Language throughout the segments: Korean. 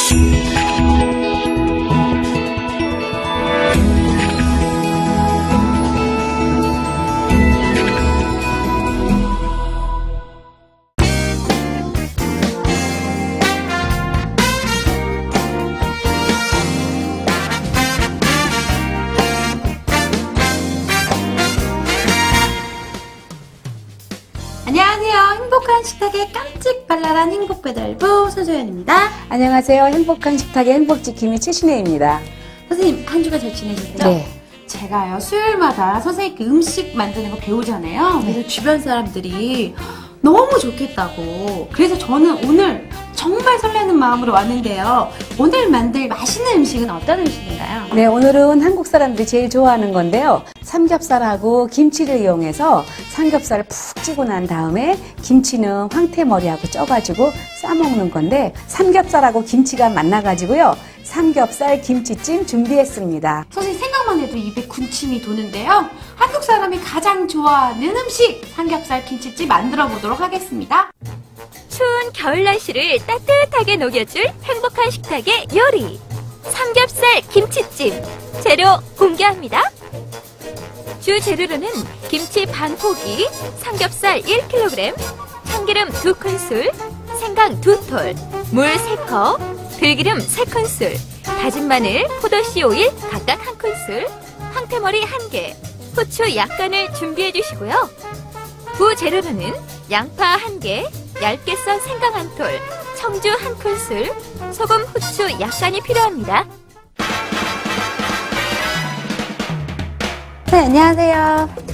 안녕하세요. 행복한 식탁의 깜찍발랄한 행복배달부 손소연입니다. 안녕하세요. 행복한 식탁의 행복지킴이 최신혜입니다. 선생님, 한 주간 잘 지내셨죠? 네. 제가요, 수요일마다 선생님께 음식 만드는 거 배우잖아요. 그래서 주변 사람들이 너무 좋겠다고. 그래서 저는 오늘 정말 설레는 마음으로 왔는데요. 오늘 만들 맛있는 음식은 어떤 음식인가요? 네, 오늘은 한국 사람들이 제일 좋아하는 건데요. 삼겹살하고 김치를 이용해서 삼겹살을 푹 찌고 난 다음에 김치는 황태머리하고 쪄가지고 싸먹는 건데, 삼겹살하고 김치가 만나가지고요. 삼겹살 김치찜 준비했습니다. 선생님, 생각만 해도 입에 군침이 도는데요. 한국 사람이 가장 좋아하는 음식 삼겹살 김치찜 만들어 보도록 하겠습니다. 추운 겨울 날씨를 따뜻하게 녹여줄 행복한 식탁의 요리, 삼겹살 김치찜. 재료 공개합니다. 주 재료로는 김치 반 포기, 삼겹살 1kg, 참기름 2큰술, 생강 2톨, 물 3컵, 들기름 3큰술, 다진 마늘, 포도씨 오일 각각 1큰술, 황태머리 1개, 후추 약간을 준비해 주시고요. 부재료로는 양파 1개, 얇게 썬 생강 1톨, 청주 1큰술, 소금, 후추 약간이 필요합니다. 네, 안녕하세요.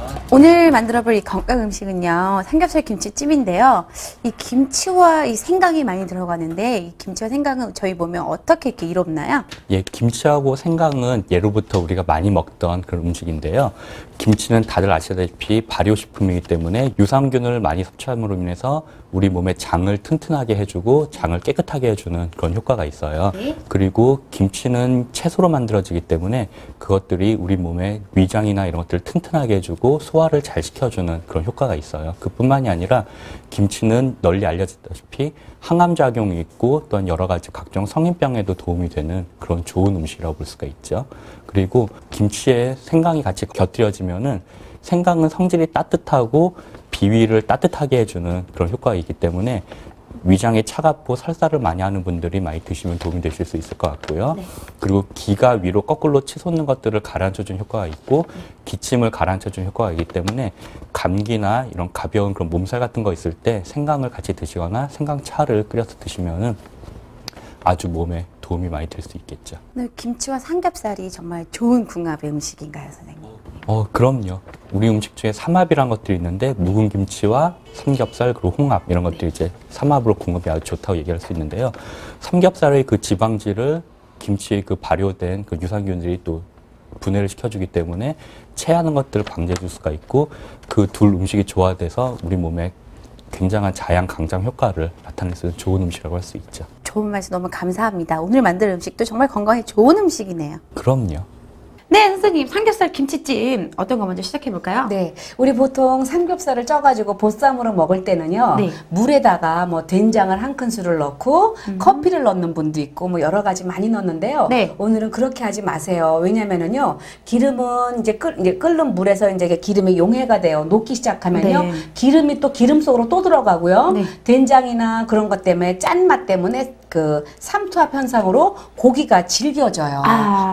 오늘 만들어볼 이 건강 음식은요, 삼겹살 김치찜인데요. 이 김치와 이 생강이 많이 들어가는데, 이 김치와 생강은 저희 보면 어떻게 이렇게 이롭나요? 예, 김치하고 생강은 예로부터 우리가 많이 먹던 그런 음식인데요. 김치는 다들 아시다시피 발효식품이기 때문에 유산균을 많이 섭취함으로 인해서 우리 몸의 장을 튼튼하게 해주고 장을 깨끗하게 해주는 그런 효과가 있어요. 네. 그리고 김치는 채소로 만들어지기 때문에 그것들이 우리 몸의 위장이나 이런 것들을 튼튼하게 해주고 소화를 잘 시켜주는 그런 효과가 있어요. 그뿐만이 아니라 김치는 널리 알려졌다시피 항암작용이 있고 또한 여러 가지 각종 성인병에도 도움이 되는 그런 좋은 음식이라고 볼 수가 있죠. 그리고 김치에 생강이 같이 곁들여지면은 생강은 성질이 따뜻하고 비위를 따뜻하게 해주는 그런 효과가 있기 때문에 위장이 차갑고 설사를 많이 하는 분들이 많이 드시면 도움이 되실 수 있을 것 같고요. 네. 그리고 기가 위로 거꾸로 치솟는 것들을 가라앉혀주는 효과가 있고 기침을 가라앉혀주는 효과가 있기 때문에 감기나 이런 가벼운 그런 몸살 같은 거 있을 때 생강을 같이 드시거나 생강차를 끓여서 드시면은 아주 몸에 도움이 많이 될 수 있겠죠. 네, 김치와 삼겹살이 정말 좋은 궁합의 음식인가요, 선생님? 그럼요. 우리 음식 중에 삼합이란 것들이 있는데 묵은 김치와 삼겹살 그리고 홍합 이런 것들이 이제 삼합으로 궁합이 아주 좋다고 얘기할 수 있는데요. 삼겹살의 그 지방질을 김치의 그 발효된 그 유산균들이 또 분해를 시켜주기 때문에 체하는 것들을 방지해 줄 수가 있고 그 둘 음식이 조화돼서 우리 몸에 굉장한 자양 강장 효과를 나타낼 수 있는 좋은 음식이라고 할 수 있죠. 좋은 말씀 너무 감사합니다. 오늘 만들 음식도 정말 건강에 좋은 음식이네요. 그럼요. 네, 선생님, 삼겹살 김치찜 어떤 거 먼저 시작해볼까요? 네, 우리 보통 삼겹살을 쪄가지고 보쌈으로 먹을 때는요, 네. 물에다가 뭐 된장을 1큰술을 넣고 커피를 넣는 분도 있고 뭐 여러 가지 많이 넣는데요. 네. 오늘은 그렇게 하지 마세요. 왜냐면은요, 기름은 이제 끓는 물에서 이제 기름이 용해가 돼요. 녹기 시작하면요, 네. 기름이 또 기름 속으로 또 들어가고요. 네. 된장이나 그런 것 때문에 짠맛 때문에 그 삼투압 현상으로 고기가 질겨져요.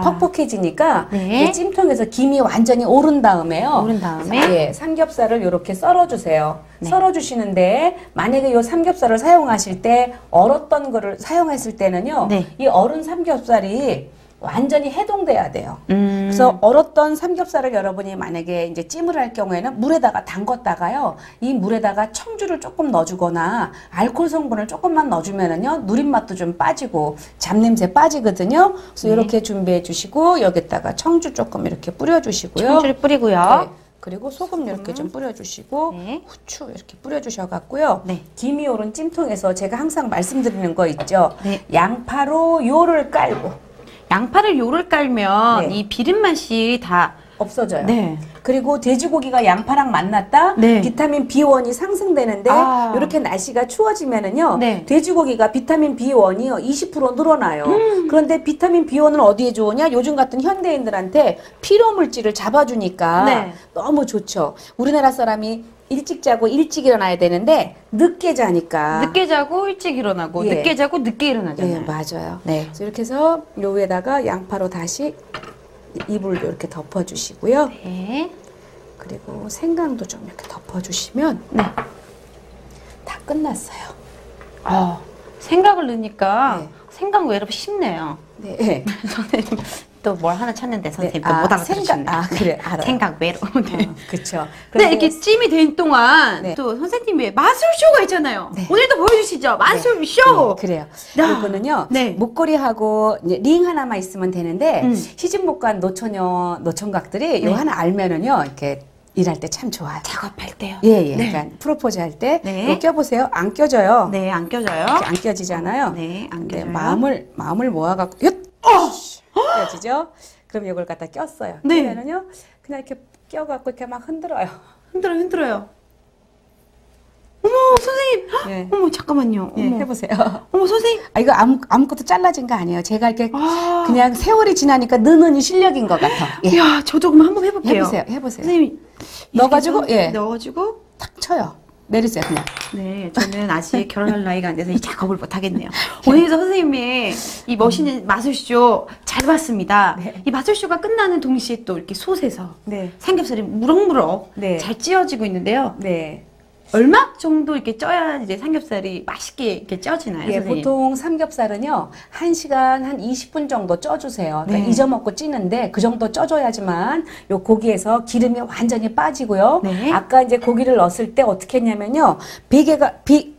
퍽퍽해지니까 네. 이 찜통에서 김이 완전히 오른 다음에요. 오른 다음에? 예, 삼겹살을 이렇게 썰어주세요. 네. 썰어주시는데 만약에 이 삼겹살을 사용하실 때 얼었던 거를 사용했을 때는요. 네. 이 얼은 삼겹살이 완전히 해동돼야 돼요. 그래서 얼었던 삼겹살을 여러분이 만약에 이제 찜을 할 경우에는 물에다가 담궜다가요, 이 물에다가 청주를 조금 넣어주거나 알코올 성분을 조금만 넣어주면은요, 누린맛도 좀 빠지고 잡냄새 빠지거든요. 그래서 네. 이렇게 준비해 주시고 여기다가 청주 조금 이렇게 뿌려주시고요. 청주를 뿌리고요. 네. 그리고 소금 이렇게 좀 뿌려주시고 네. 후추 이렇게 뿌려주셔갖고요. 네. 김이 오른 찜통에서 제가 항상 말씀드리는 거 있죠. 네. 양파로 요를 깔고 양파를 요를 깔면 네. 이 비린 맛이 다 없어져요. 네. 그리고 돼지고기가 양파랑 만났다 네. 비타민 B1이 상승되는데 아. 이렇게 날씨가 추워지면은요 네. 돼지고기가 비타민 B1이요 20% 늘어나요. 그런데 비타민 B1은 어디에 좋으냐? 요즘 같은 현대인들한테 피로 물질을 잡아주니까 네. 너무 좋죠. 우리나라 사람이 일찍 자고 일찍 일어나야 되는데 늦게 자니까 늦게 자고 일찍 일어나고 예. 늦게 자고 늦게 일어나잖아요. 네, 맞아요. 네. 그래서 이렇게 해서 요 위에다가 양파로 다시 이불 이렇게 덮어주시고요. 네. 그리고 생강도 좀 이렇게 덮어주시면 네. 다 끝났어요. 생각을 넣으니까 네. 생각 외로 쉽네요. 네. 선생님 또 뭘 하나 찾는데 선생님 네. 또 못 생각, 알아듣으시네요. 그래, 알아요. 생각 외로. 네. 그쵸. 근데 이렇게 찜이 된 동안 네. 또 선생님의 마술쇼가 있잖아요. 네. 오늘도 보여주시죠. 마술쇼. 네, 그래요. 야. 이거는요, 네. 목걸이하고 이제 링 하나만 있으면 되는데, 시집 못 간 노총각들이 네. 이거 하나 알면은요, 이렇게 일할 때 참 좋아요. 작업할 때요. 예, 예. 네. 그러니까 프로포즈 할 때, 네. 이거 껴보세요. 안 껴져요. 네, 안 껴져요. 이렇게 안 껴지잖아요. 네, 안 근데 껴져요. 마음을 모아갖고, 껴지죠? 그럼 이걸 갖다 꼈어요. 네. 그러면은요, 그냥 이렇게 껴갖고 이렇게 막 흔들어요. 흔들어요. 어머, 선생님. 네. 어머, 잠깐만요. 예, 어머. 해보세요. 어머, 선생님. 아, 이거 아무것도 잘라진 거 아니에요. 제가 이렇게 아. 그냥 세월이 지나니까 느느니 실력인 것 같아. 예. 야, 저도 그럼 한번 해볼게요. 해보세요. 선생님. 넣어가지고, 이렇게 예. 넣어가지고. 탁 쳐요. 내리세요, 그냥. 네, 저는 아직 결혼할 나이가 안 돼서 이 작업을 못 하겠네요. 오늘 선생님의 이 멋있는 마술쇼 잘 봤습니다. 네. 이 마술쇼가 끝나는 동시에 또 이렇게 솥에서 네. 삼겹살이 무럭무럭 네. 잘 찌어지고 있는데요. 네. 얼마 정도 이렇게 쪄야 이제 삼겹살이 맛있게 이렇게 쪄지나요, 예, 선생님? 보통 삼겹살은요, 1시간 한 20분 정도 쪄주세요. 그러니까 네. 잊어먹고 찌는데 그 정도 쪄줘야지만 요 고기에서 기름이 완전히 빠지고요. 네. 아까 이제 고기를 넣었을 때 어떻게 했냐면요, 비계가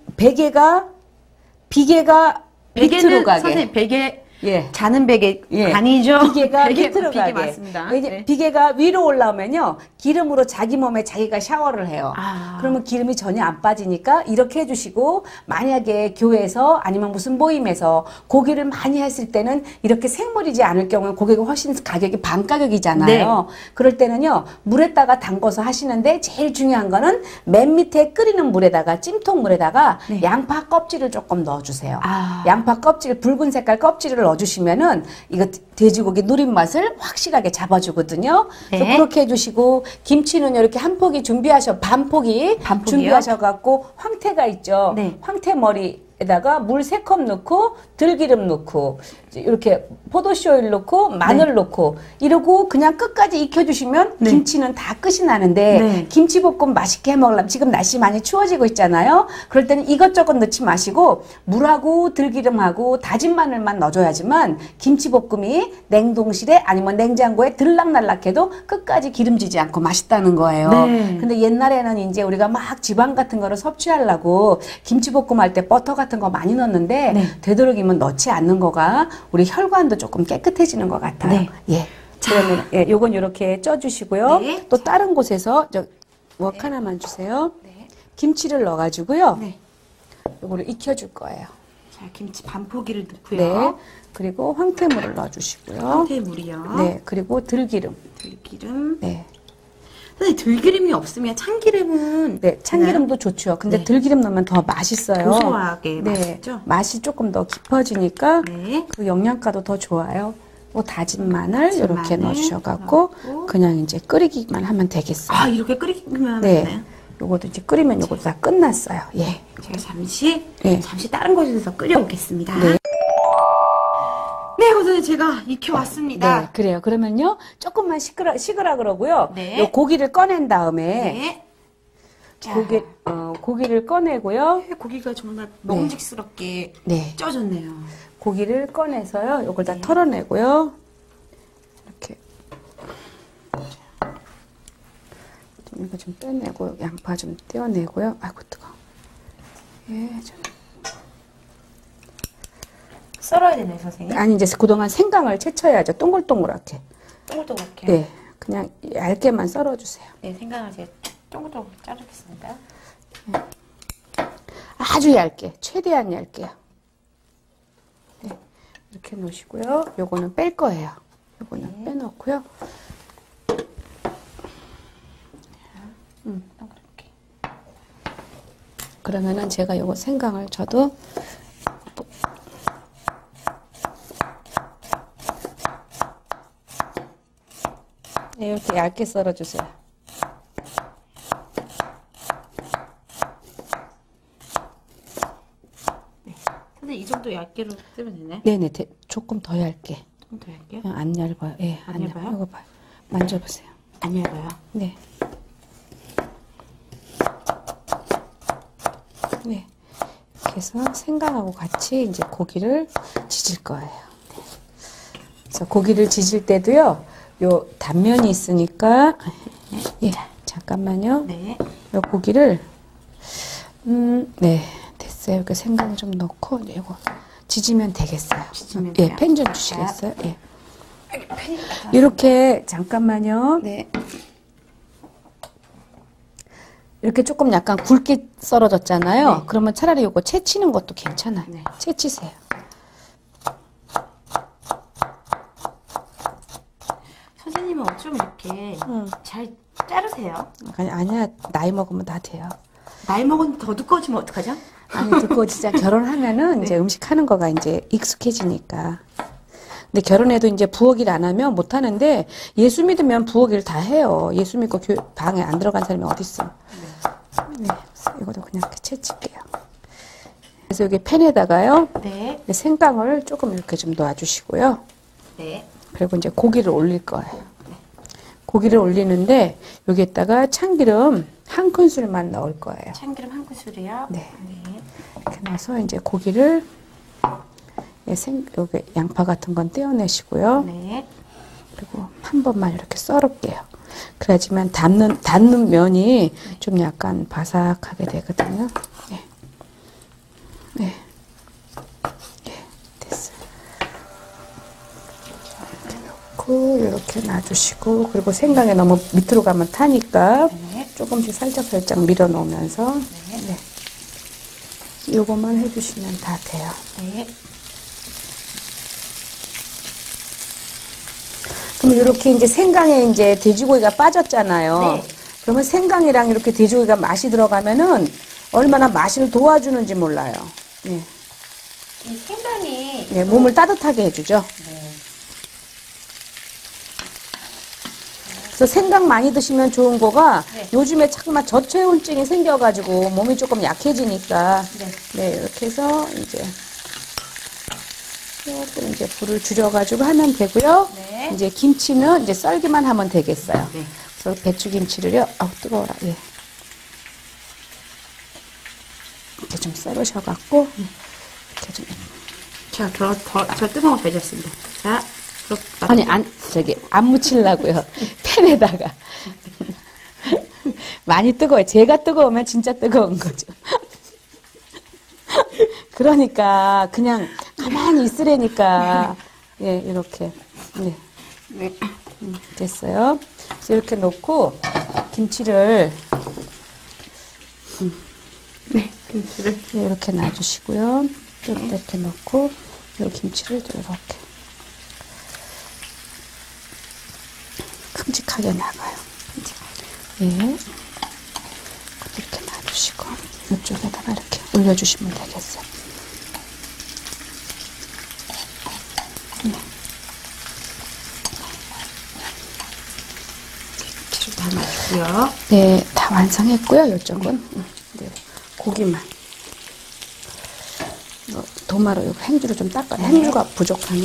밑으로 가게. 선생님 베개 예. 자는 베개 예. 아니죠? 비계가 밑으로 비계 가게. 맞습니다. 이제 네. 비계가 위로 올라오면요, 기름으로 자기 몸에 자기가 샤워를 해요. 아. 그러면 기름이 전혀 안 빠지니까 이렇게 해주시고, 만약에 교회에서 아니면 무슨 모임에서 고기를 많이 했을 때는 이렇게 생물이지 않을 경우는 고기가 훨씬 가격이 반 가격이잖아요. 네. 그럴 때는요, 물에다가 담궈서 하시는데 제일 중요한 거는 맨 밑에 끓이는 물에다가, 찜통 물에다가 네. 양파 껍질을 조금 넣어주세요. 아. 양파 껍질, 붉은 색깔 껍질을 넣어주시면은 이거 돼지고기 누린 맛을 확실하게 잡아주거든요. 네. 그래서 그렇게 해주시고, 김치는 이렇게 한 포기 반 포기 반포기요? 준비하셔갖고, 황태가 있죠. 네. 황태 머리에다가 물 3컵 넣고 들기름 넣고 이렇게 포도씨 오일 넣고 마늘 넣고 이러고 그냥 끝까지 익혀주시면 네. 김치는 다 끝이 나는데, 네. 김치볶음 맛있게 해먹으려면 지금 날씨 많이 추워지고 있잖아요. 그럴 때는 이것저것 넣지 마시고 물하고 들기름하고 다진 마늘만 넣어줘야지만 김치볶음이 냉동실에 아니면 냉장고에 들락날락해도 끝까지 기름지지 않고 맛있다는 거예요. 네. 근데 옛날에는 이제 우리가 막 지방 같은 거를 섭취하려고 김치볶음 할 때 버터 같은 거 많이 넣었는데, 네. 되도록이면 넣지 않는 거가 우리 혈관도 조금 깨끗해지는 것 같아요. 네. 예. 그러면 예, 요건 이렇게 쪄주시고요. 네. 또 다른 곳에서 웍 하나만 주세요. 네. 김치를 넣어가지고요. 네. 요거를 익혀줄 거예요. 자, 김치 반 포기를 넣고요. 네. 그리고 황태물을 넣어주시고요. 황태물이요. 네. 그리고 들기름. 들기름. 네. 선생님 들기름이 없으면 참기름은 네. 참기름도 좋죠. 근데 네. 들기름 넣으면 더 맛있어요. 고소하게 네. 맛있죠? 맛이 조금 더 깊어지니까 네. 그 영양가도 더 좋아요. 뭐 다진 마늘 다진 이렇게 마늘 넣으셔갖고 넣고. 그냥 이제 끓이기만 하면 되겠어요. 아, 이렇게 끓이기만 네. 하나요? 요것도 이제 끓이면 요것도 다 끝났어요. 예. 제가 잠시 네. 다른 곳에서 끓여오겠습니다. 네. 네, 우선 제가 익혀왔습니다. 네, 그래요. 그러면요, 조금만 식으라 그러고요. 네. 요 고기를 꺼낸 다음에 네. 자, 고기를 꺼내고요. 고기가 정말 먹음직스럽게 네. 쪄졌네요. 고기를 꺼내서요. 요걸 다 털어내고요. 이렇게 이거 좀 빼내고 양파 좀 떼어내고요. 아이고 뜨거. 예, 좀. 썰어야 되나요, 선생님? 아니 이제 그동안 생강을 채쳐야죠. 동글동글하게. 동글동글하게. 네, 그냥 얇게만 썰어주세요. 네, 생강을 제가 동글동글 자르겠습니다. 아주 얇게, 최대한 얇게요. 네, 이렇게 놓으시고요. 요거는 뺄 거예요. 요거는 빼놓고요. 그러면은 제가 요거 생강을 저도 네, 이렇게 얇게 썰어주세요. 선생님 이 정도 얇게로 쓰면 되네. 네네, 조금 더 얇게. 좀 더 얇게요? 그냥 안 얇아요. 예, 안 얇아요? 이거 봐요. 만져보세요. 안 얇아요. 네. 네. 이렇게 해서 생강하고 같이 이제 고기를 지질 거예요. 그래서 고기를 지질 때도요, 요 단면이 있으니까, 예, 잠깐만요. 네. 요 고기를, 네, 됐어요. 이렇게 생강 좀 넣고, 이제 이거 지지면 되겠어요. 지지면 예, 돼요? 펜 좀 주시겠어요? 예. 이렇게, 잠깐만요. 네. 이렇게 조금 약간 굵게 썰어졌잖아요. 네. 그러면 차라리 요거 채치는 것도 괜찮아요. 네. 채치세요. 선생님은 어쩜 이렇게 잘 자르세요? 아니야, 나이 먹으면 다 돼요. 나이 먹은 더 두꺼워지면 어떡하죠? 아니, 듣고 진짜 결혼하면은 이제 음식 하는 거가 이제 익숙해지니까. 근데 결혼해도 이제 부엌 일 안 하면 못 하는데 예수 믿으면 부엌 일 다 해요. 예수 믿고 방에 안 들어간 사람이 어딨어. 네. 그래서 이것도 그냥 이렇게 채칠게요. 그래서 여기 팬에다가요. 네. 생강을 조금 이렇게 좀 넣어주시고요. 네. 그리고 이제 고기를 올릴 거예요. 고기를 올리는데 여기에다가 참기름 한 큰술만 넣을 거예요. 참기름 한 큰술이요? 네. 네. 이렇게 넣어서 이제 고기를 여기 양파 같은 건 떼어내시고요. 네. 그리고 한 번만 이렇게 썰을게요. 그래야지만 닿는 면이 좀 약간 바삭하게 되거든요. 네. 네. 네. 됐어요. 이렇게 놔주시고, 그리고 생강에 너무 밑으로 가면 타니까 네. 조금씩 살짝 밀어 놓으면서 네. 요것만 해주시면 다 돼요. 네. 그럼 이렇게 이제 생강에 이제 돼지고기가 빠졌잖아요. 네. 그러면 생강이랑 이렇게 돼지고기가 맛이 들어가면은 얼마나 맛을 도와주는지 몰라요. 네. 이 생강이 네, 몸을 따뜻하게 해주죠. 그래서 생강 많이 드시면 좋은 거가 요즘에 자꾸만 저체온증이 생겨가지고 몸이 조금 약해지니까 네, 이렇게 해서 이제 조금 이제 불을 줄여가지고 하면 되고요. 네. 이제 김치는 이제 썰기만 하면 되겠어요. 네. 그래서 배추김치를요. 아우 뜨거워라. 예. 이렇게 좀 썰으셔갖고 이렇게 좀. 자, 저 뜨거운 거 배졌습니다. 자, 아니 안 묻히려고요. 팬에다가 많이 뜨거워요. 제가 뜨거우면 진짜 뜨거운 거죠. 그러니까 그냥 가만히 있으라니까. 예, 이렇게. 네. 네. 됐어요. 그래서 이렇게 놓고 김치를 네, 김치를. 네, 이렇게 놔주시고요. 이렇게 넣고 이 김치를 또 이렇게 큼직하게 나가요. 예. 이렇게 놔주시고 이쪽에다가 이렇게 올려주시면 되겠어요. 김치를 담아주고요. 네, 다 완성했고요. 이쪽은 네, 고기만. 도마로 이거 행주로 좀 닦아요. 행주가 부족하네.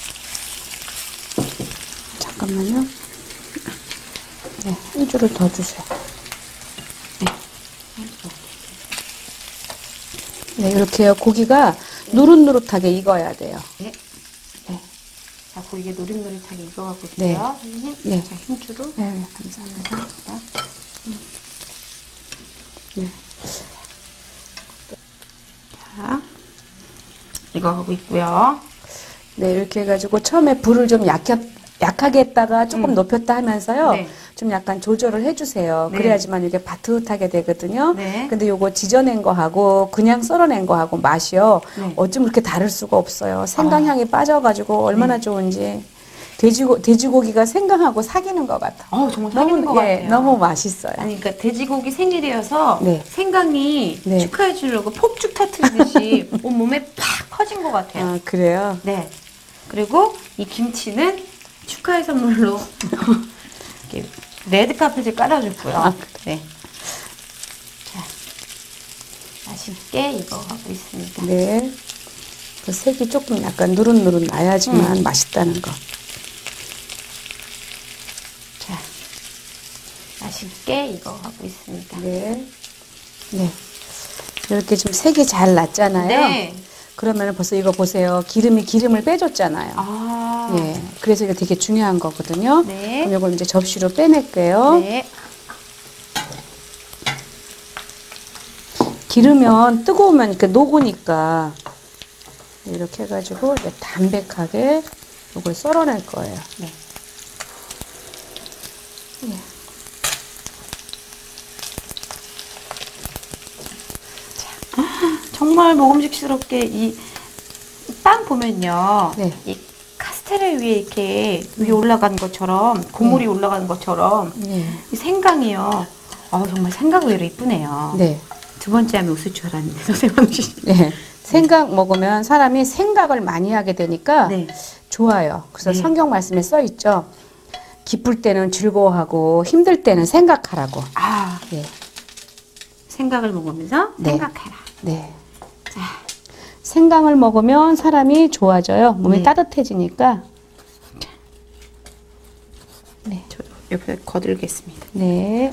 잠깐만요. 네, 행주를 더 주세요. 네, 이렇게요. 고기가 노릇노릇하게 익어야 돼요. 네. 네. 자, 고기가 노릇노릇하게 익어가고 네. 있어요. 선생님. 네. 자, 힘주로. 네, 감사합니다. 네. 자, 익어가고 있고요. 네, 이렇게 해가지고 처음에 불을 좀 약하게 했다가 조금 높였다 하면서요. 네. 좀 약간 조절을 해주세요. 네. 그래야지만 이게 바듯하게 되거든요. 네. 근데 요거 지져낸 거하고 그냥 썰어낸 거하고 맛이요. 네. 어쩜 그렇게 다를 수가 없어요. 생강향이 빠져가지고 얼마나 좋은지. 돼지고기가 생강하고 사귀는 것 같아. 정말 사귀는 것 같아요. 너무 맛있어요. 아니, 그러니까 돼지고기 생일이어서 네. 생강이 네. 축하해 주려고 폭죽 터트리듯이 온몸에 팍 퍼진 것 같아요. 아, 그래요? 네. 그리고 이 김치는 축하의 선물로 이렇게 레드카펫을 깔아줬고요. 아, 네. 자, 맛있게 익어가고 있습니다. 네. 그 색이 조금 약간 누른누른 나야지만 맛있다는 거. 자, 맛있게 익어가고 있습니다. 네. 네. 이렇게 좀 색이 잘 났잖아요. 네. 그러면 벌써 이거 보세요. 기름을 빼줬잖아요. 아. 예. 그래서 이거 되게 중요한 거거든요. 네. 그럼 이걸 이제 접시로 빼낼게요. 네. 기르면 뜨거우면 이렇게 녹으니까 이렇게 해가지고 이제 담백하게 이걸 썰어낼 거예요. 네. 예. 정말 먹음직스럽게 이 빵 보면요. 네. 이 카스테라 위에 이렇게 위에 올라가는 것처럼 고물이 올라가는 것처럼 네. 이 생강이요. 정말 생강 의외로 이쁘네요. 네. 두 번째 하면 웃을 줄 알았는데 선생님. 네. 생각 먹으면 사람이 생각을 많이 하게 되니까 네. 좋아요. 그래서 네. 성경 말씀에 써 있죠. 기쁠 때는 즐거워하고 힘들 때는 생각하라고. 네. 생각을 먹으면서 네. 생각해라. 네. 자, 생강을 먹으면 사람이 좋아져요. 몸이 네. 따뜻해지니까. 네. 저 옆에 거들겠습니다. 네.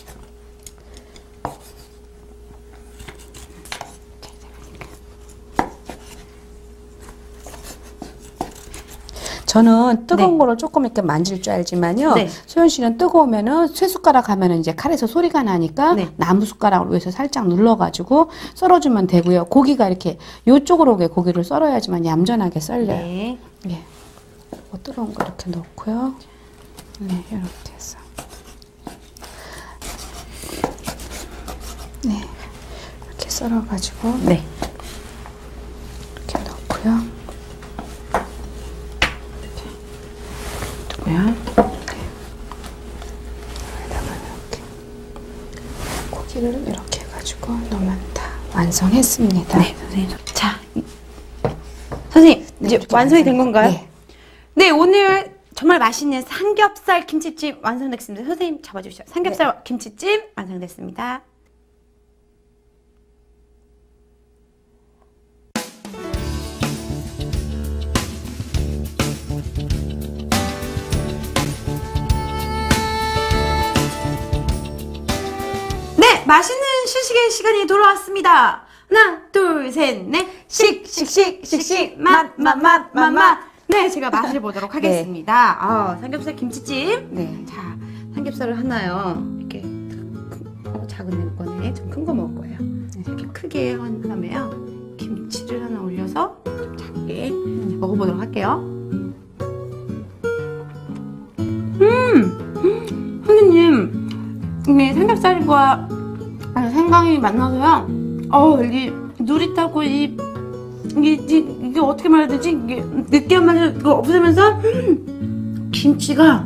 저는 뜨거운 네. 거를 조금 이렇게 만질 줄 알지만요. 네. 소연 씨는 뜨거우면은 쇠숟가락 하면은 이제 칼에서 소리가 나니까 네. 나무 숟가락으로 위에서 살짝 눌러가지고 썰어주면 되고요. 고기가 이렇게 요쪽으로 오게 고기를 썰어야지만 얌전하게 썰려요. 네. 예. 뜨거운 거 이렇게 넣고요. 네, 이렇게 해서. 네. 이렇게 썰어가지고. 네. 이렇게 넣고요. 뭐야? 여기다가 이렇게 고기를 이렇게 해가지고 넣으면 다 완성했습니다. 네, 선생님. 자, 선생님 네, 이제 이렇게 완성이 된 건가요? 네. 네, 오늘 정말 맛있는 삼겹살 김치찜 완성됐습니다. 선생님 잡아주시죠. 삼겹살 김치찜 완성됐습니다. 네, 맛있는 시식의 시간이 돌아왔습니다. 하나, 둘, 셋, 넷. 씩씩씩씩씩 맛. 네, 제가 맛을 보도록 하겠습니다. 삼겹살 김치찜. 네. 자, 삼겹살을 하나요. 이렇게 작은 거네. 좀 큰 거 먹을 거예요. 이렇게 크게 하면요. 김치를 하나 올려서 좀 작게 먹어보도록 할게요. 선생님, 이게 삼겹살과 생강이 만나서요. 이 누릿하고 이게 어떻게 말해야 되지? 이게 느끼한 맛이 없으면서 김치가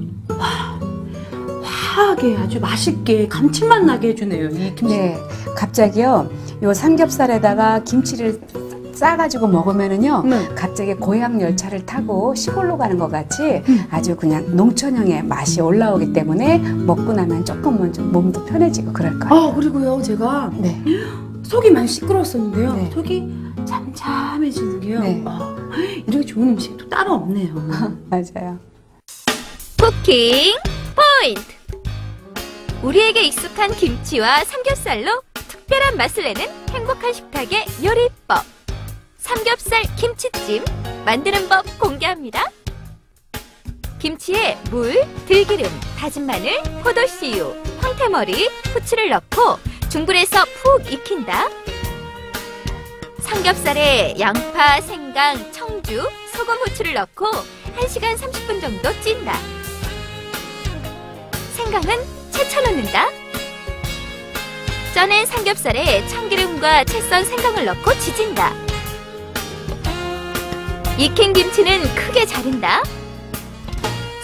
화하게 아주 맛있게 감칠맛 나게 해주네요. 이 김치. 네. 갑자기요. 요 삼겹살에다가 김치를 싸가지고 먹으면은요. 갑자기 고향 열차를 타고 시골로 가는 것 같이 아주 그냥 농촌형의 맛이 올라오기 때문에 먹고 나면 조금은 좀 몸도 편해지고 그럴 거예요. 그리고요, 제가 네. 속이 많이 시끄러웠었는데요. 네. 속이 잠잠해지는 게요. 네. 이렇게 좋은 음식이 또 따로 없네요. 맞아요. 쿠킹 포인트! 우리에게 익숙한 김치와 삼겹살로 특별한 맛을 내는 행복한 식탁의 요리법. 삼겹살 김치찜 만드는 법 공개합니다. 김치에 물, 들기름, 다진 마늘, 포도씨유, 황태머리, 후추를 넣고 중불에서 푹 익힌다. 삼겹살에 양파, 생강, 청주, 소금, 후추를 넣고 1시간 30분 정도 찐다. 생강은 채쳐 넣는다. 쪄낸 삼겹살에 참기름과 채 썬 생강을 넣고 지진다. 익힌 김치는 크게 자른다.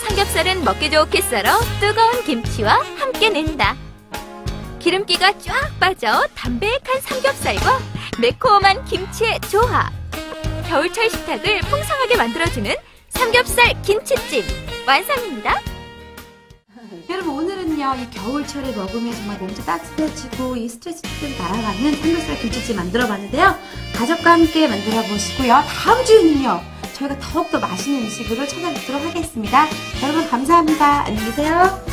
삼겹살은 먹기 좋게 썰어 뜨거운 김치와 함께 낸다. 기름기가 쫙 빠져 담백한 삼겹살과 매콤한 김치의 조합. 겨울철 식탁을 풍성하게 만들어주는 삼겹살 김치찜 완성입니다. 여러분 오늘은요 이 겨울철에 먹으면 정말 몸도 따뜻해지고 이 스트레스도 좀 날아가는 삼겹살 김치찜 만들어봤는데요. 가족과 함께 만들어 보시고요. 다음 주에는요 저희가 더욱더 맛있는 음식으로 찾아뵙도록 하겠습니다. 여러분 감사합니다. 안녕히 계세요.